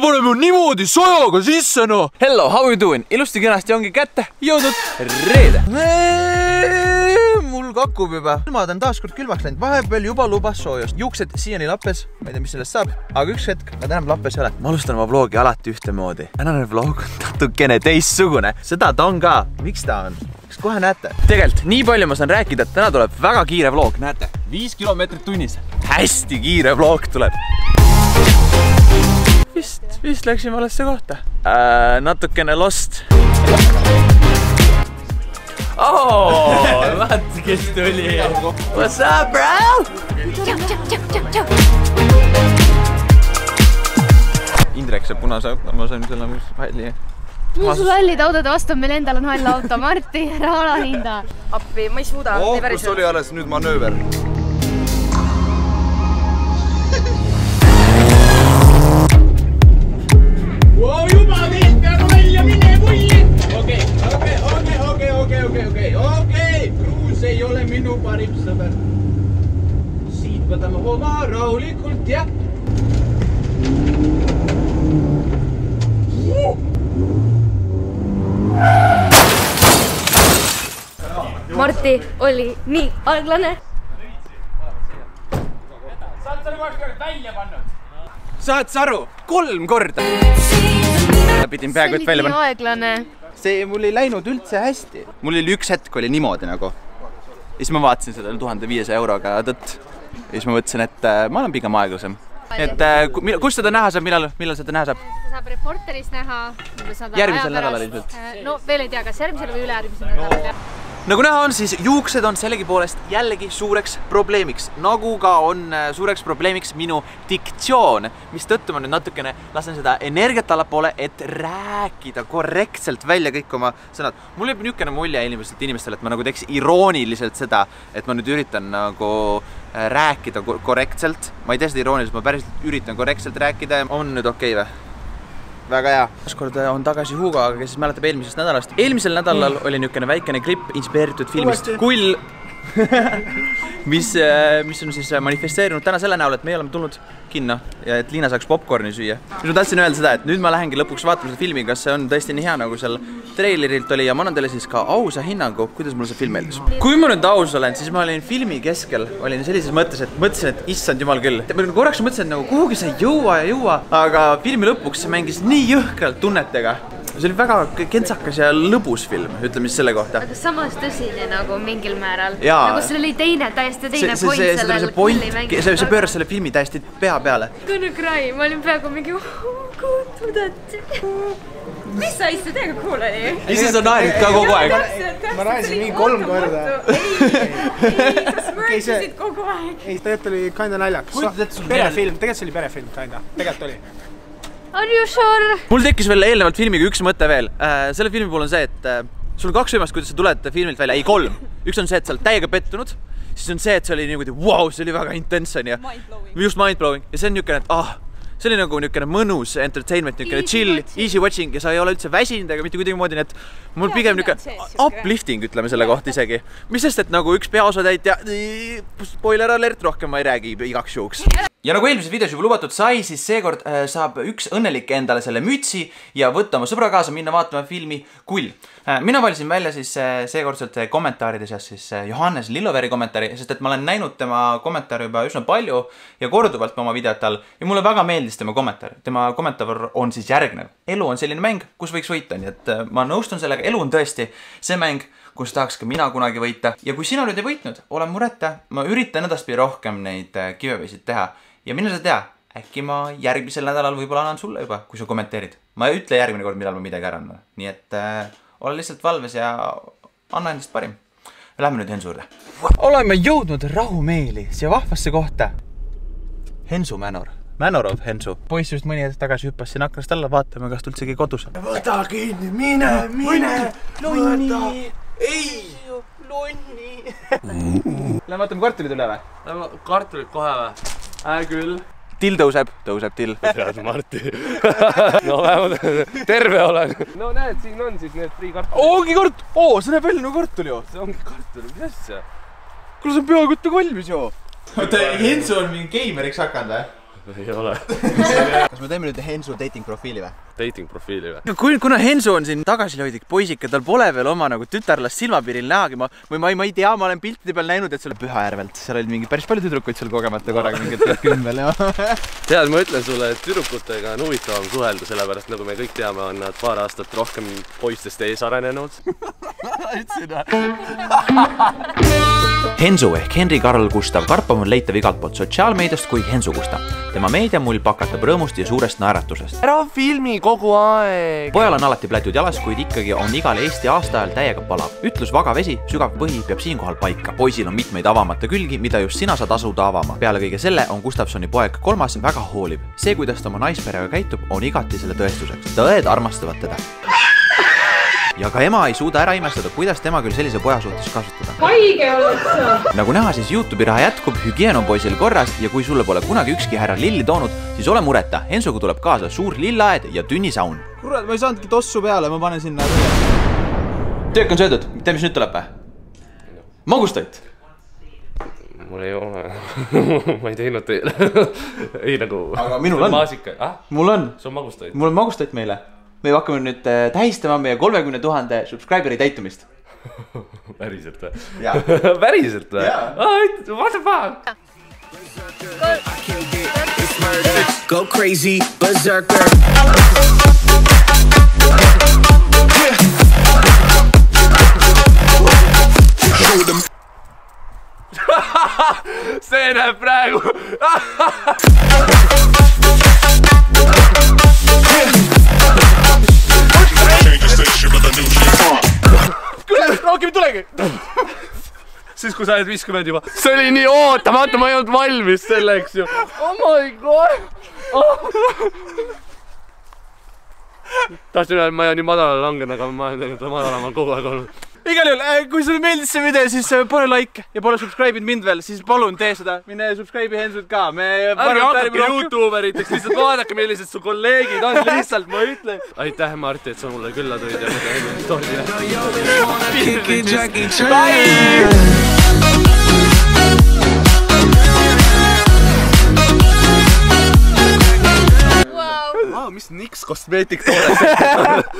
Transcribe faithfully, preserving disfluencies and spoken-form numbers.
paneme niimoodi sajaga sisse, no! Hello, how you doing? Ilusti kenasti ongi kätte jõudnud reede. Mul kakkub juba. Ilmad on taas kord külmaks läinud. Vahepeal juba lubas soojust. Juuksed siiani lappes. Ma ei tea, mis sellest saab. Aga üks hetk, ma tänan lappes ei ole. Ma alustan oma vlogi alati ühtemoodi. Tänane vlog on natukene teistsugune. Seda ta on ka. Miks ta on? Kas kohe näete? Tegelikult nii palju ma saan rääkida, et täna tuleb väga kiire vlog. Näete? Viis kilomeetrit tunnis. Hästi kiire vlog tuleb. Vist, vist läksime valesse kohta. Äh, natukene lost. Oh, vaat kes tuli. What's up, bro? Indrek saab punase auto, ma sain selle halli. Mul sul hallide autode vastu, meil endal on hall auto. Marti, raala hinda. Appi, ma ei suuda. Oh, kus oli alles nüüd manööver? Wow, juba teed peaga välja mine pulli! Okei, okei, okei, okei, okei, okei, okei, okei! Kruus ei ole minu parim sõber. Siit võtame hooga rahulikult, jah? Marti oli nii aeglane. Saad sa nagu kord välja pannud? Saad sa aru? Kolm korda! Pidin peaaegu et välja panna. See oli nii aeglane. See mul ei läinud üldse hästi. Mul oli üks hetk oli niimoodi nagu. Ja siis ma vaatasin seda tuhande viiesaja euroga tõtt. Ja siis ma mõtlesin, et ma olen pigem aeglasem. Et kus seda näha saab, millal, millal seda näha saab? Seda saab reporteris näha. Järgmisel nädalal ilmselt. No veel ei tea, kas järgmisel või ülejärgmisel nädalal. Nagu näha on, siis juuksed on sellegi poolest jällegi suureks probleemiks. Nagu ka on suureks probleemiks minu diktsioon, mis tõttu ma nüüd natukene lasen seda energiat allapoole, et rääkida korrektselt välja kõik oma sõnad. Mul jääb niisugune mulje inimestelt inimestele, et ma nagu teeks irooniliselt seda, et ma nüüd üritan nagu rääkida korrektselt. Ma ei tee seda irooniliselt, ma päriselt üritan korrektselt rääkida ja on nüüd okei või? Väga hea. Kord on tagasi Hugo, aga kes siis mäletab eelmisest nädalast. Eelmisel nädalal oli niisugune väikene klipp inspireeritud filmist Kull, mis, mis on siis manifesteerinud täna selle näol, et me oleme tulnud kinno ja et Liina saaks popcorni süüa. Mis ma tahtsin öelda seda, et nüüd ma lähengi lõpuks vaatama seda filmi, kas see on tõesti nii hea, nagu seal treilerilt oli ja ma annan teile siis ka ausa hinnangu, kuidas mulle see film meeldis. Kui ma nüüd aus olen, siis ma olin filmi keskel, olin sellises mõttes, et mõtlesin, et issand jumal küll. Korraks mõtlesin, et nagu kuhugi sa ei jõua ja jõua, aga filmi lõpuks see mängis nii jõhkralt tunnetega. See oli väga kentsakas ja lõbus film, ütleme siis selle kohta. Aga samas tõsine nagu mingil määral. Jaa. Nagu seal oli teine, täiesti teine see, point see, sellel kulli mängis. See, see pööras selle filmi täiesti pea peale. Gonna cry, ma olin peaaegu mingi kuutudat. Mis sa istud ega kuulani? Ja siis on naerid ka kogu aeg. Ma naesin nii kolm korda. Ei, sa smörgisid kogu aeg. Ei, tegelikult oli kinda naljakas. Perefilm, tegelikult see oli perefilm kinda. Tegelikult oli. Are you sure? Mul tekkis veel eelnevalt filmiga üks mõte veel. Selle filmi puhul on see, et sul on kaks võimast, kuidas sa tuled filmilt välja. Ei, kolm. Üks on see, et sa oled täiega pettunud. Siis on see, et see oli niimoodi, wow, see oli väga intense. Just mind-blowing. Ja see on niisugune, et ah, see oli nagu niisugune mõnus entertainment, niisugune chill, easy watching ja sa ei ole üldse väsinud ega mitte kuidagi moodi, et mul pigem niisugune uplifting, ütleme selle kohta isegi. Mis sest, et nagu üks peaosatäitja, spoiler alert, rohkem ma ei räägi igaks juhuks. Ja nagu eelmises videos juba lubatud sai, siis seekord saab üks õnnelik endale selle mütsi ja võtta oma sõbra kaasa, minna vaatama filmi Kull. Mina valisin välja siis seekordselt kommentaaride seas siis Johannes Lilloveri kommentaari, sest et ma olen näinud tema kommentaari juba üsna palju ja korduvalt oma videote all ja mulle väga meeldis tema kommentaar. Tema kommentaar on siis järgnev. Elu on selline mäng, kus võiks võita, nii et ma nõustun sellega. Elu on tõesti see mäng, kus tahaks ka mina kunagi võita. Ja kui sina nüüd ei võitnud, ole mureta, ma üritan edaspidi rohkem neid kiveveisid teha. Ja mine sa tea, äkki ma järgmisel nädalal võib-olla annan sulle juba, kui sa kommenteerid. Ma ei ütle järgmine kord, millal ma midagi ära annan. Nii et äh, ole lihtsalt valves ja anna endast parim. Lähme nüüd Hensu juurde. Oleme jõudnud rahumeeli siia vahvasse kohta. Hensu Manor. Manor of Hensu. Poiss just mõni hetk tagasi hüppas siin aknast alla, vaatame, kas tuldsegi kodus. Võta kinni, mine, mine, lonni. Ei, lonni. Lähme vaatame kartulid üle või? Lähme kartulid kohe või? Äh küll. Till tõuseb, tõuseb till. Tead, Marti. No vähemalt terve olen. No näed, siin on siis need free kartulid. Ongi kart... Oo, see näeb välja nagu kartul ju. See ongi kartul, mis asja? Kuule, see on peaaegu valmis ju. Oota, Hensu on mingi geimeriks hakanud või? ei ole. Kas me teeme nüüd Hensu dating profiili või? Dating profiili või? Kui, kuna Hensu on siin tagasihoidlik poisike, tal pole veel oma nagu tütarlast silmapiiril nähagi, ma, või ma ei, ma ei tea, ma olen piltide peal näinud, et seal Pühajärvelt, seal olid mingi päris palju tüdrukuid seal kogemata korraga mingit kümmel, jah. Tead, ma ütlen sulle, et tüdrukutega on huvitavam suhelda, sellepärast nagu me kõik teame, on nad paar aastat rohkem poistest ees arenenud. Hensu ehk Henri Karl Gustav Karpov on leitav igalt poolt sotsiaalmeediast kui Hensu Gustav. Tema meediamull pakatab rõõmust ja suurest naeratusest. Ära filmi kogu aeg! Pojal on alati plätud jalas, kuid ikkagi on igal Eesti aastaajal täiega palav. Ütlus vaga vesi, sügav põhi peab siinkohal paika. Poisil on mitmeid avamata külgi, mida just sina saad asuda avama. Peale kõige selle on Gustavsoni poeg kolmas väga hooliv. See, kuidas ta oma naisperega käitub, on igati selle tõestuseks. Tõed armastavad teda. Ja ka ema ei suuda ära imestada, kuidas tema küll sellise poja suhtes kasutada. Haige oled sa! Nagu näha, siis YouTube'i raha jätkub, hügieen on poisil korras ja kui sulle pole kunagi ükski härra lilli toonud, siis ole mureta. Hensuga tuleb kaasa suur lillaed ja tünnisaun. Kurat, ma ei saanudki tossu peale, ma panen sinna. Töök on söödud. Tea, mis nüüd tuleb või? Magustait? Mul ei ole. Ma ei teinud teile. Ei nagu... Aga minul on. Maasika. Ah? Mul on. See on magustait. Mul on magustait meile. Me hakkame nüüd tähistama meie kolmekümne tuhande subscriberi täitumist. Päriselt või? Jaa. Päriselt või? What the fuck? Go crazy, berserker. See näeb praegu. Rohkem tulegi! Siis kui sa oled viiskümmend juba. See oli nii ootamatu, ma ei olnud valmis selleks ju. Oh my god! Oh. Tahtsin öelda, et ma ei ole nii madalal langen, aga ma olen tegelikult madalamal kogu aeg olnud. Igal juhul, kui sulle meeldis see video, siis pane like ja pole subscribe'inud mind veel, siis palun tee seda. Mine subscribe'i Hensut ka. Ärge hakake YouTuberiteks, lihtsalt vaadake, millised su kolleegid on, lihtsalt ma ütlen. Aitäh, Marti, et sa mulle külla tulid ja mis Nix kosmeetik toodaks?